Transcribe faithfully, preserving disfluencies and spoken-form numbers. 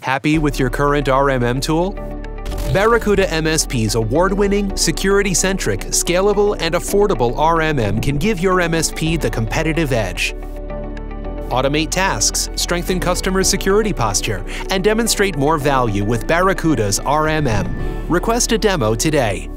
Happy with your current R M M tool? Barracuda M S P's award-winning, security-centric, scalable, and affordable R M M can give your M S P the competitive edge. Automate tasks, strengthen customer security posture, and demonstrate more value with Barracuda's R M M. Request a demo today.